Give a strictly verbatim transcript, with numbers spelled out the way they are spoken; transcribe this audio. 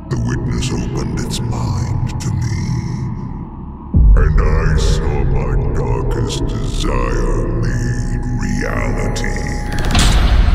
The witness opened its mind to me, and I saw my darkest desire made reality.